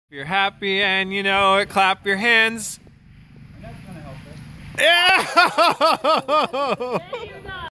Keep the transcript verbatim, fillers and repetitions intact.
If you're happy and you know it, clap your hands. And that's gonna help it. Yeah!